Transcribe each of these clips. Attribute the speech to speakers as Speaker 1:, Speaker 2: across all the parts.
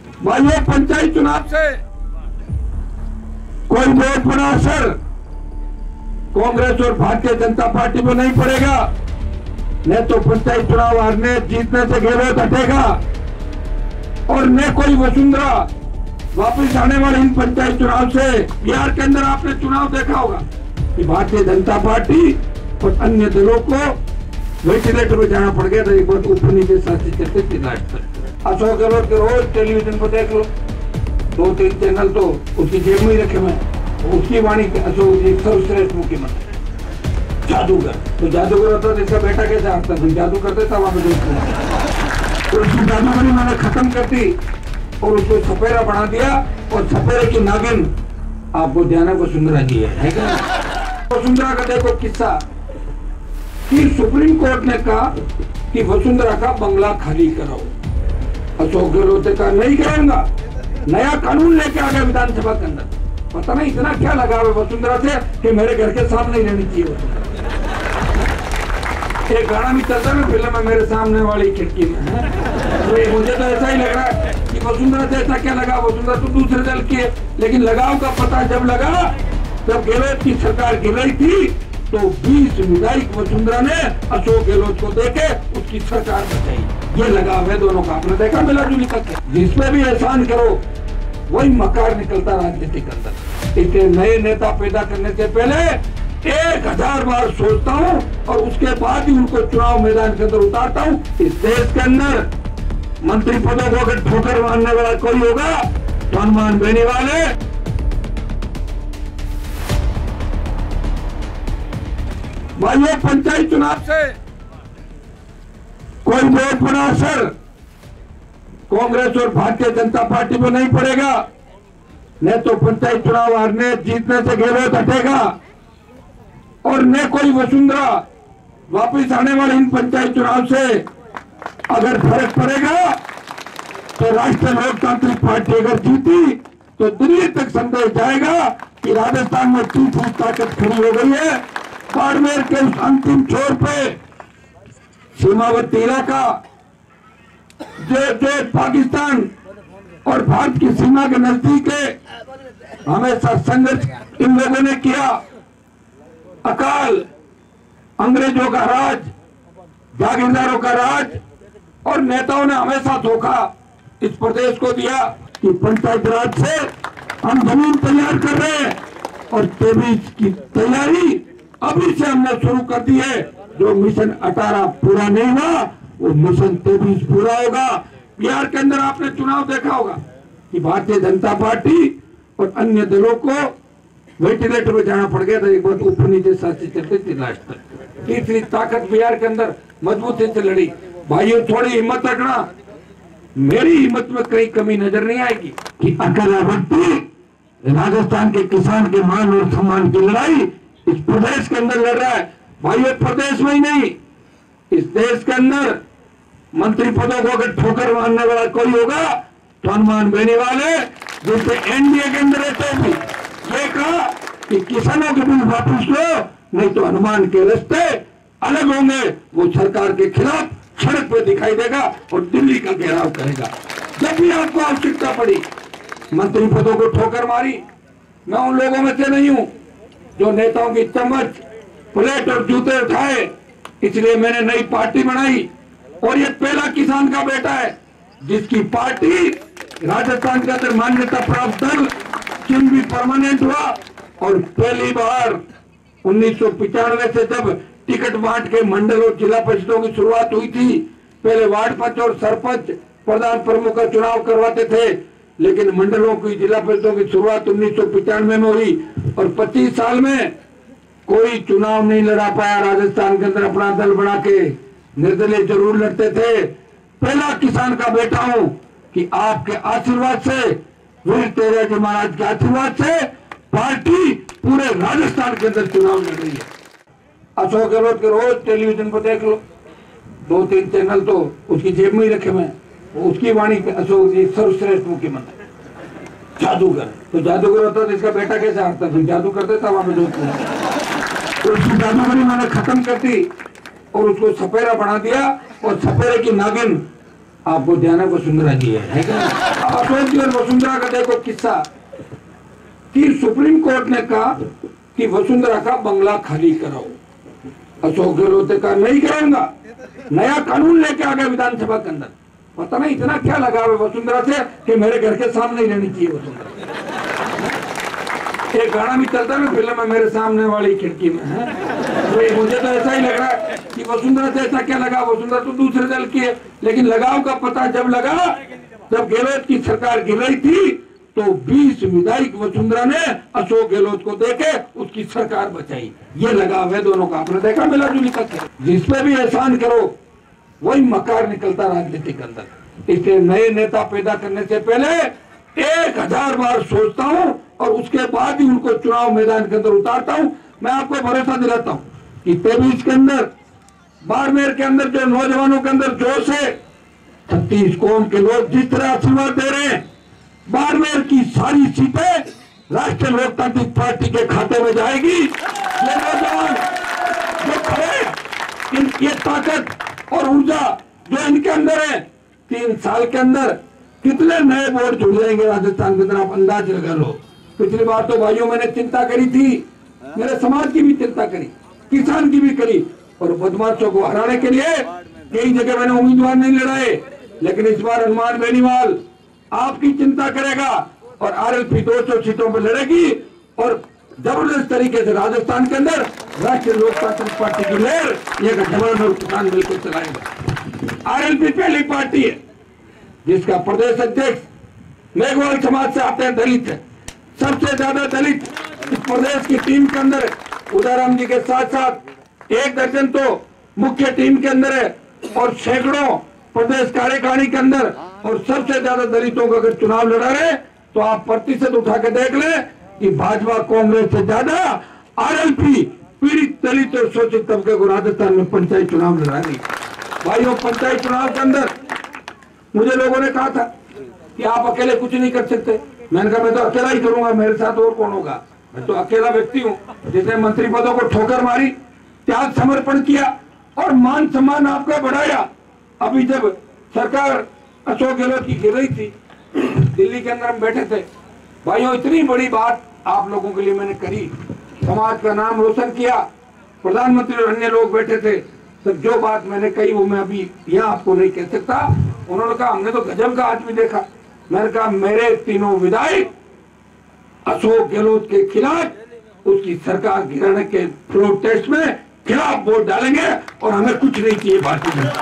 Speaker 1: भाइयों, पंचायत चुनाव से कोई बहुत बड़ा असर कांग्रेस और भारतीय जनता पार्टी में नहीं पड़ेगा। न तो पंचायत चुनाव हारने जीतने से गहलोत हटेगा और न कोई वसुंधरा वापस आने वाले इन पंचायत चुनाव से। बिहार के अंदर आपने चुनाव देखा होगा कि भारतीय जनता पार्टी और अन्य दलों को वेंटिलेटर में जाना पड़ गया था। एक बार ऊपर नीचे साथी चलते थे लास्ट तक। अशोक गहलोत के रोज टेलीविजन पर देख लो, 2-3 चैनल तो उसकी जेब में ही रखे हुए। उसकी वाणी अशोक जी सर्वश्रेष्ठ मुख्यमंत्री, जादूगर। तो जादूगर होता तो इसका बेटा कैसे आता? जादू करते था वहां पे। तो उसकी जादूगरी मैंने खत्म कर दी और उसको सपेरा बना दिया। और सपेरे की नागिन आपको ध्यान वसुंधरा जी है क्या? वसुंधरा का देखो किस्सा कि सुप्रीम कोर्ट ने कहा कि वसुंधरा का बंगला खाली कराओ। अशोक गहलोत ने कहा नहीं कराऊंगा। नया कानून लेके आ गया विधानसभा के अंदर। पता नहीं इतना क्या लगा है वसुंधरा से कि मेरे घर के सामने ही रहनी चाहिए वसुंधरा। एक गाना भी चलता है फिल्म में, मेरे सामने वाली खिड़की में है। तो मुझे तो ऐसा ही लग रहा है कि वसुंधरा से ऐसा क्या लगा। वसुंधरा तो दूसरे दल की है, लेकिन लगाव का पता जब लगा, जब गहलोत की सरकार गिर रही थी तो 20 विधायक वसुंधरा ने अशोक गहलोत को देके उसकी सरकार बचाई। ये लगाव है दोनों का। आपने देखा मिला जुली करके, जिसमें भी एहसान करो वही मकार निकलता राजनीति के अंदर। इसलिए नए नेता पैदा करने से पहले 1000 बार सोचता हूँ और उसके बाद ही उनको चुनाव मैदान के अंदर उतारता हूँ। इस देश के अंदर मंत्री पदों को अगर ठोकर मारने वाला कोई होगा तो हनुमान बेनीवाल है। भाइयों, पंचायत चुनाव से कोई बहुत बड़ा असर कांग्रेस और भारतीय जनता पार्टी में नहीं पड़ेगा। न तो पंचायत चुनाव हारने जीतने से गहलोत हटेगा और न कोई वसुंधरा वापस आने वाले इन पंचायत चुनाव से अगर फर्क पड़ेगा तो राष्ट्रीय लोकतांत्रिक पार्टी अगर जीती तो दिल्ली तक संदेश जाएगा कि राजस्थान में 2 ताकत खड़ी हो गई है। बाड़मेर के उस अंतिम छोर पे सीमावर्ती इलाका जो पाकिस्तान और भारत की सीमा के नजदीक है, हमेशा संघर्ष इन लोगों ने किया। अकाल, अंग्रेजों का राज, जागीरदारों का राज और नेताओं ने हमेशा धोखा इस प्रदेश को दिया कि पंचायत राज से हम जमीन तैयार कर रहे हैं और 23 की तैयारी अभी से हमने शुरू कर दी है। जो मिशन 18 पूरा नहीं हुआ वो मिशन 23 पूरा होगा। बिहार के अंदर आपने चुनाव देखा होगा कि भारतीय जनता पार्टी और अन्य दलों को वेंटिलेटर में जाना पड़ गया था। एक बार ऊपर नीचे साथी चलते थे लास्ट तक। तीसरी ताकत बिहार के अंदर मजबूती से लड़ी। भाइयों, थोड़ी हिम्मत रखना। मेरी हिम्मत में कहीं कमी नजर नहीं आएगी कि अकेला व्यक्ति राजस्थान के किसान के मान और सम्मान की लड़ाई इस प्रदेश के अंदर लड़ रहा है। भाइयों, प्रदेश में ही नहीं, इस देश के अंदर मंत्री पदों को अगर ठोकर मारने वाला कोई होगा तो हनुमान बेनीवाल है, जिससे एनडीए के अंदर रहते भी ये कहा कि किसानों के बिल वापस लो, नहीं तो हनुमान के रास्ते अलग होंगे। वो सरकार के खिलाफ सड़क पर दिखाई देगा और दिल्ली का घेराव करेगा। जब भी आपको आवश्यकता पड़ी मंत्री पदों को ठोकर मारी। मैं उन लोगों में से नहीं हूं जो नेताओं की चम्मच, प्लेट और जूते उठाए। इसलिए मैंने नई पार्टी बनाई और ये पहला किसान का बेटा है जिसकी पार्टी राजस्थान के अंदर मान्यता प्राप्त दल चिन्ह भी परमानेंट हुआ। और पहली बार 1995 से जब टिकट बांट के मंडल और जिला परिषदों की शुरुआत हुई थी, पहले वार्ड पंच और सरपंच प्रधान प्रमुख का चुनाव करवाते थे, लेकिन मंडलों की जिला परिषदों की शुरुआत 1995 में हुई और 25 साल में कोई चुनाव नहीं लड़ा पाया राजस्थान के अंदर अपना दल बना के। निर्दलीय जरूर लड़ते थे। पहला किसान का बेटा हूं कि आपके आशीर्वाद से, वीर तेरह जी महाराज के आशीर्वाद से पार्टी पूरे राजस्थान के अंदर चुनाव लड़ रही है। अशोक गहलोत के रोज टेलीविजन पर देख लो, 2-3 चैनल तो उसकी जेब में ही रखे हुए। उसकी वाणी अशोक जी सर्वश्रेष्ठ मुख्यमंत्री, जादूगर। तो जादूगर होता तो इसका बेटा कैसे आता? जादू करते था वहां पे तो उसकी जादूगरी मैंने खत्म कर दी और उसको सपेरा बना दिया। और सपेरे की नागिन आपको ध्यान वसुंधरा जी है क्या? अशोक जी और वसुंधरा का देखो किस्सा कि सुप्रीम कोर्ट ने कहा कि वसुंधरा का बंगला खाली कराओ। अशोक गहलोत ने कहा नहीं कराऊंगा, नया कानून लेके आ गया विधानसभा के अंदर। पता नहीं इतना क्या लगा है वसुंधरा से कि मेरे घर के सामने ही रहनी चाहिए वसुंधरा। एक गाना भी चलता है ना फिल्म में, मेरे सामने वाली खिड़की में है। तो मुझे तो ऐसा ही लग रहा है कि वसुंधरा से ऐसा क्या लगा, वसुंधरा तो दूसरे दल की है, लेकिन लगाव का पता जब लगा, जब गहलोत की सरकार गिर रही थी तो 20 विधायक वसुंधरा ने अशोक गहलोत को देके उसकी सरकार बचाई। ये लगाव है दोनों का, आपने देखा मिला जुली का। जिसपे भी एहसान करो वही मकार निकलता राजनीति के अंदर। इसलिए नए नेता पैदा करने से पहले 1000 बार सोचता हूँ और उसके बाद ही उनको चुनाव मैदान के अंदर उतारता हूँ। मैं आपको भरोसा दिलाता हूँ कि 23 के अंदर बाड़मेर के अंदर जो नौजवानों के अंदर जोश है, 36 कौम के लोग जिस तरह आशीर्वाद दे रहे हैं, बाड़मेर की सारी सीटें राष्ट्रीय लोकतांत्रिक पार्टी के खाते में जाएगी। ये नौजवान जो खड़े, ये ताकत और ऊर्जा जो इनके अंदर है, 3 साल के अंदर कितने नए वोट जुड़ जाएंगे राजस्थान के अंदर, आप अंदाज लगा लो। पिछली बार तो भाइयों मैंने चिंता करी थी, मेरे समाज की भी चिंता करी, किसान की भी करी, और बदमाशों को हराने के लिए कई जगह मैंने उम्मीदवार नहीं लड़ाए, लेकिन इस बार हनुमान बेनीवाल आपकी चिंता करेगा और आरएलपी 200 सीटों पर लड़ेगी और जबरदस्त तरीके से राजस्थान के अंदर राष्ट्रीय लोकतांत्रिक पार्टी की लहर ये गठबंधन और किसान बिल्कुल चलाएगा। आरएलपी पहली पार्टी है जिसका प्रदेश अध्यक्ष मेघवाल समाज से आते हैं, दलित है, सबसे ज्यादा दलित इस प्रदेश की टीम के अंदर उदाराम जी के साथ साथ 1 दर्जन तो मुख्य टीम के अंदर है और सैकड़ों प्रदेश कार्यकारिणी के अंदर, और सबसे ज्यादा दलितों का अगर चुनाव लड़ा रहे तो आप प्रतिशत उठा के देख ले कि भाजपा कांग्रेस से ज्यादा आरएलपी पीड़ित दलित और शोषित तबके को राजस्थान में पंचायत चुनाव लड़ा रही। भाइयों, पंचायत चुनाव के अंदर मुझे लोगों ने कहा था कि आप अकेले कुछ नहीं कर सकते। मैंने कहा मैं तो अकेला ही करूंगा, मेरे साथ और कौन होगा, मैं तो अकेला व्यक्ति हूँ जिसने मंत्री पदों को ठोकर मारी, त्याग समर्पण किया और मान सम्मान आपका बढ़ाया। अभी जब सरकार अशोक गहलोत की गिर रही थी, दिल्ली के अंदर हम बैठे थे, भाइयों इतनी बड़ी बात आप लोगों के लिए मैंने करी, समाज का नाम रोशन किया, प्रधानमंत्री और अन्य लोग बैठे थे, तब जो बात मैंने कही वो मैं अभी यहाँ आपको नहीं कह सकता। उन्होंने कहा हमने तो गजब का आदमी देखा। मैंने कहा मेरे तीनों विधायक अशोक गहलोत के खिलाफ उसकी सरकार गिराने के फ्लोर टेस्ट में खिलाफ वोट डालेंगे और हमें कुछ नहीं चाहिए भारतीय जनता।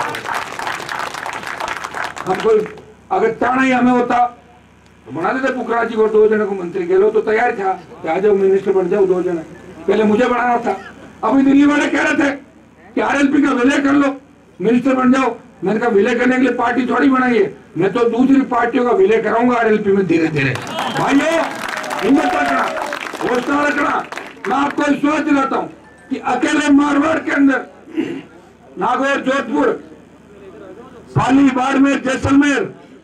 Speaker 1: हमको अगर चाहना ही हमें होता तो बना देते पुखराज जी को 2 जनों को मंत्री। गहलोत तो तैयार था कि आ जाओ मिनिस्टर बन जाओ 2 जने, पहले मुझे बनाना था। अभी दिल्ली वाले कह रहे थे कि आरएलपी का विलय कर लो, मिनिस्टर बन जाओ। मैंने कहा विलय करने के लिए पार्टी थोड़ी बनाई है, मैं तो दूसरी पार्टियों का विलय कराऊंगा आरएलपी में धीरे धीरे। भाइयों, हिम्मत रखना, हौसला रखना। मैं आपको विश्वास दिलाता हूँ कि अकेले मारवाड़ के अंदर नागौर, जोधपुर, पाली, बाड़मेर, जैसलमेर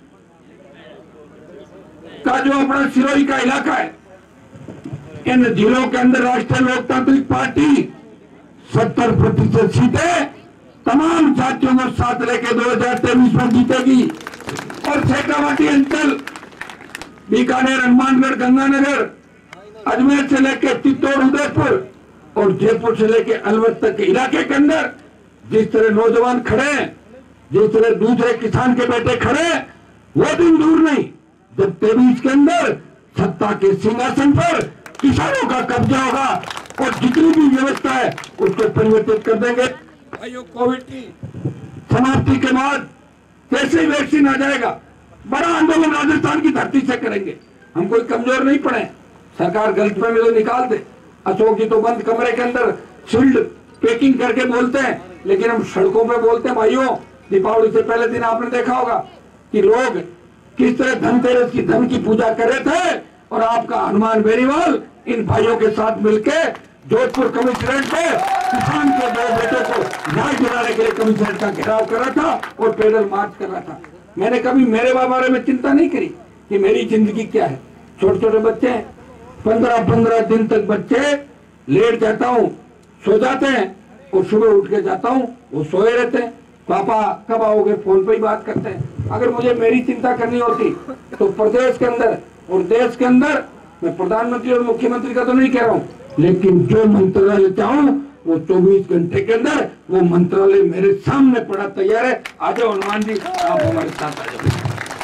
Speaker 1: का जो अपना सिरोही का इलाका है, इन जिलों के अंदर राष्ट्रीय लोकतांत्रिक पार्टी 70% सीटें तमाम साथियों को साथ लेके 2023 में जीतेगी। और शेखावाटी अंचल, बीकानेर, हनुमानगढ़, गंगानगर, अजमेर से लेके चित्तौड़, उदयपुर और जयपुर से लेके अलवर तक के इलाके के अंदर जिस तरह नौजवान खड़े हैं, जिस तरह दूसरे किसान के बेटे खड़े, वो दिन दूर नहीं जब 23 के अंदर सत्ता के सिंहासन पर किसानों का कब्जा होगा और जितनी भी व्यवस्था है उसको परिवर्तित कर देंगे। भाइयों, कोविड की समाप्ति के बाद जैसे ही वैक्सीन आ जाएगा, बड़ा आंदोलन राजस्थान की धरती से करेंगे। हम कोई कमजोर नहीं पड़े, सरकार गलतफहमी तो निकाल दे। अशोक जी तो बंद कमरे के अंदर शील्ड पैकिंग करके बोलते हैं, लेकिन हम सड़कों पे बोलते हैं। भाइयों, दीपावली से पहले दिन आपने देखा होगा कि लोग किस तरह धनतेरस की धन की पूजा कर रहे थे, और आपका हनुमान बेनीवाल इन भाइयों के साथ मिलके जोधपुर कमिश्नरेट पे किसान के 2 बेटों को न्याय दिलाने के लिए कमिश्नरेट का घेराव कर रहा था और पैदल मार्च कर रहा था। मैंने कभी मेरे बारे में चिंता नहीं करी कि मेरी जिंदगी क्या है। छोटे छोटे बच्चे हैं, 15-15 दिन तक बच्चे लेट जाता हूँ, सो जाते हैं, और सुबह उठ के जाता हूँ, वो सोए रहते हैं, पापा कब आओगे, फोन पे ही बात करते हैं। अगर मुझे मेरी चिंता करनी होती तो प्रदेश के अंदर और देश के अंदर, मैं प्रधानमंत्री और मुख्यमंत्री का तो नहीं कह रहा हूँ, लेकिन जो मंत्रालय चाहूं वो 24 घंटे के अंदर वो मंत्रालय मेरे सामने पड़ा तैयार है। आ जाओ हनुमान जी, आप हमारे साथ आ जाओ।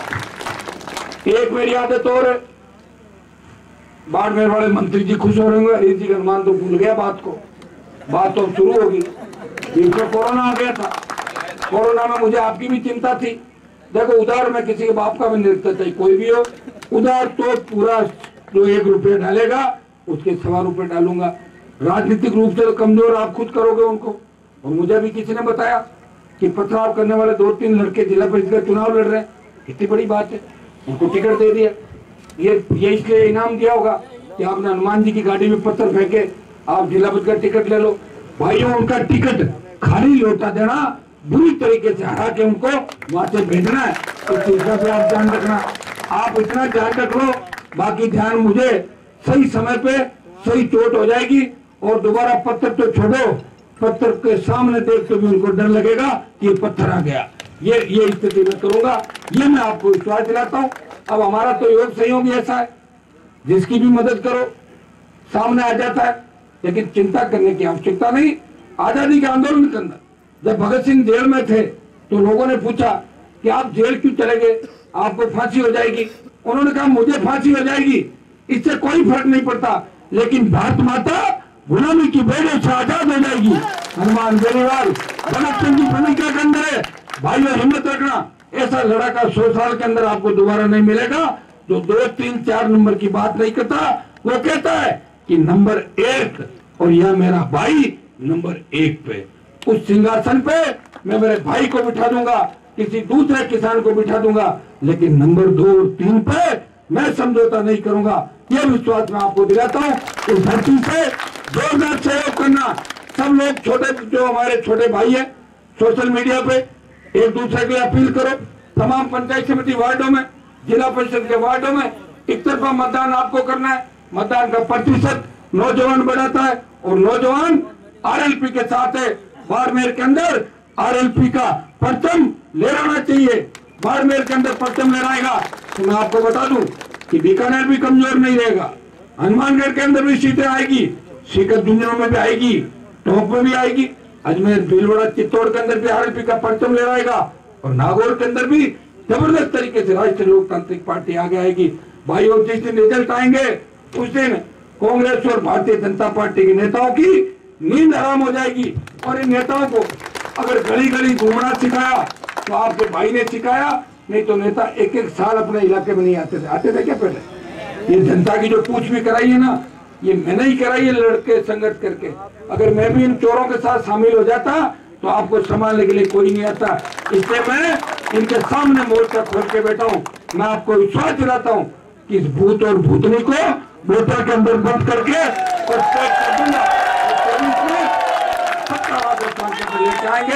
Speaker 1: एक मेरी आदत और है, बाड़मेर वाले मंत्री जी खुश हो रहे होंगे, हरीश जी हनुमान तो भूल गया बात को, बात तो शुरू होगी। इनको कोरोना आ गया था, कोरोना में मुझे आपकी भी चिंता थी। देखो उधार में किसी के बाप का भी नहीं, चाहे कोई भी हो, उधार तो पूरा जो 1 रुपया डालेगा उसके 1.25 रुपये डालूंगा। राजनीतिक रूप से तो कमजोर आप खुद करोगे उनको। और मुझे भी किसी ने बताया कि पथराव करने वाले 2-3 लड़के जिला परिषद का चुनाव लड़ रहे हैं, कितनी बड़ी बात है, उनको टिकट दे दिया। ये इसलिए इनाम दिया होगा कि आपने हनुमान जी की गाड़ी में पत्थर फेंके, आप जिला परिषद का टिकट ले लो। भाइयों, उनका टिकट खाली लौटा देना, बुरी तरीके से हरा के उनको वहां से भेजना है। तो तीसरा से आप ध्यान रखना, आप इतना ध्यान रख लो, बाकी ध्यान मुझे सही समय पे सही चोट हो जाएगी। और दोबारा पत्थर तो छोड़ो, पत्थर के सामने देख के भी उनको डर लगेगा कि ये पत्थर आ गया। ये स्थिति में करूंगा, ये मैं आपको विश्वास दिलाता हूँ। अब हमारा तो योग सहयोग ऐसा है, जिसकी भी मदद करो सामने आ जाता है, लेकिन चिंता करने की आवश्यकता नहीं। आजादी के आंदोलन के अंदर जब भगत सिंह जेल में थे तो लोगों ने पूछा कि आप जेल क्यों चले गए, आपको फांसी हो जाएगी। उन्होंने कहा मुझे फांसी हो जाएगी, इससे कोई फर्क नहीं पड़ता, लेकिन भारत माता गुलामी की बेड़े से आजाद हो जाएगी। हनुमान बेनीवाल भगत सिंह की भूमिका के अंदर है। भाइयों, हिम्मत रखना, ऐसा लड़ाका 100 साल के अंदर आपको दोबारा नहीं मिलेगा जो 2, 3, 4 नंबर की बात नहीं करता। वो कहता है कि नंबर 1 और यह मेरा भाई नंबर 1 पे, उस सिंहासन पे मैं मेरे भाई को बिठा दूंगा, किसी दूसरे किसान को बिठा दूंगा, लेकिन नंबर 2 और 3 पे मैं समझौता नहीं करूंगा। यह विश्वास मैं आपको दिलाता हूँ। इस धरती से जोरदार सहयोग करना। सब लोग छोटे, जो हमारे छोटे भाई है, सोशल मीडिया पे एक दूसरे के लिए अपील करो। तमाम पंचायत समिति वार्डों में, जिला परिषद के वार्डों में एक तरफा मतदान आपको करना है। मतदान का प्रतिशत नौजवान बढ़ाता है और नौजवान आरएलपी के साथ है। बाड़मेर के अंदर आरएलपी का परचम लहराना चाहिए। बाड़मेर के अंदर परचम लहराएगा तो मैं आपको बता दूं कि बीकानेर भी कमजोर नहीं रहेगा। हनुमानगढ़ के अंदर भी सीटें आएगी, सीकर झुंझुनू में भी आएगी, टोंक में भी आएगी, अजमेर, भीलवाड़ा, चित्तौड़ के अंदर भी आरएलपी का परचम लहराएगा और नागौर के अंदर भी जबरदस्त तरीके से राष्ट्रीय लोकतांत्रिक पार्टी आगे आएगी। भाइयों, जिस दिन रिजल्ट आएंगे उस दिन कांग्रेस और भारतीय जनता पार्टी के नेताओं की नींद हराम हो जाएगी। और इन नेताओं को अगर गली गली घूमना सिखाया तो आपके भाई ने सिखाया, नहीं तो नेता 1-1 साल अपने इलाके में नहीं आते थे क्या पहले। ये जनता की जो पूछ भी कराई है ना, ये मैंने ही कराई है, लड़के संगठन करके। अगर मैं भी इन चोरों के साथ शामिल हो जाता तो आपको संभालने के लिए कोई नहीं आता। इसलिए मैं इनके सामने मोर्चा खोल के बैठा हूँ। मैं आपको विश्वास दिलाता हूँ कि इस भूत और भूतनी को बोतल के अंदर बंद करके और पैक कर दूंगा। लेके आएंगे।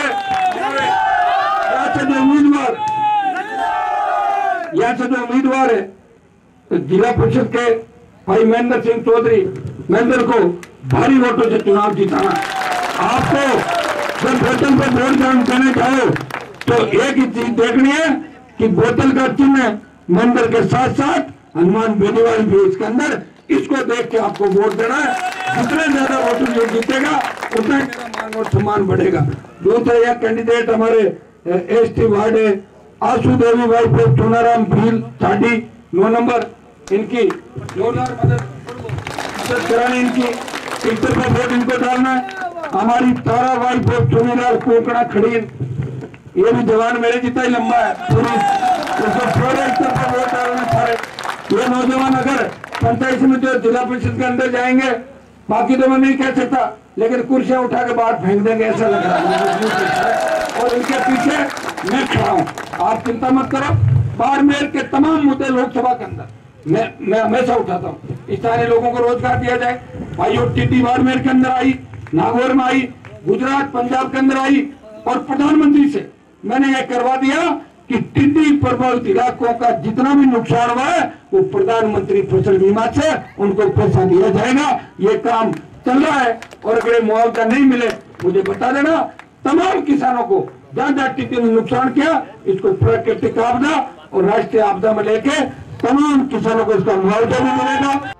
Speaker 1: यहाँ से जो उम्मीदवार है तो जिला परिषद के भाई महेंद्र सिंह चौधरी, महेंद्र को भारी वोटों से चुनाव जिताना। आपको जब बोतल पर वोट देने जाओ तो एक ही चीज देखनी है कि बोतल का चिन्ह महेंद्र के साथ साथ हनुमान बेनीवाल भी इसके अंदर, इसको देख के आपको वोट देना है। जितने ज्यादा वोटर जो जीतेगा उतना मेरा मान और सम्मान बढ़ेगा। दूसरा यह कैंडिडेट हमारे एसटी वार्ड है, आशु देवी वाइफ ऑफ सोनाराम भील साडी 9 नंबर, इनकी जोरदार मदद करानी, इनकी एक तरफा वोट इनको डालना है। हमारी तारा वाइफ ऑफ सोनीलाल कोकड़ा खड़ीर, ये भी जवान मेरे जितना ही लंबा है, पूरी एक तरफा वोट डालना सारे। ये नौजवान अगर पंचायत समिति और जिला परिषद के अंदर जाएंगे, बाकी तो मैं नहीं कह सकता, लेकिन कुर्सियां उठा के बाहर फेंक देंगे ऐसा लग रहा है। और इनके पीछे मैं खड़ा हूँ, आप चिंता मत करो। बाड़मेर के तमाम मुद्दे लोकसभा के अंदर मैं हमेशा उठाता हूँ। स्थानीय लोगों को रोजगार दिया जाए। भाइयों, टीटी बाड़मेर के अंदर आई, नागौर में आई, गुजरात, पंजाब के अंदर आई और प्रधानमंत्री से मैंने यह करवा दिया कि टिड्डी प्रभावित इलाकों का जितना भी नुकसान हुआ है वो प्रधानमंत्री फसल बीमा से उनको पैसा दिया जाएगा। ये काम चल रहा है और अगर मुआवजा नहीं मिले मुझे बता देना। तमाम किसानों को जहां जहां टिड्डी ने नुकसान किया इसको प्राकृतिक आपदा और राष्ट्रीय आपदा में लेके तमाम किसानों को इसका मुआवजा भी मिलेगा।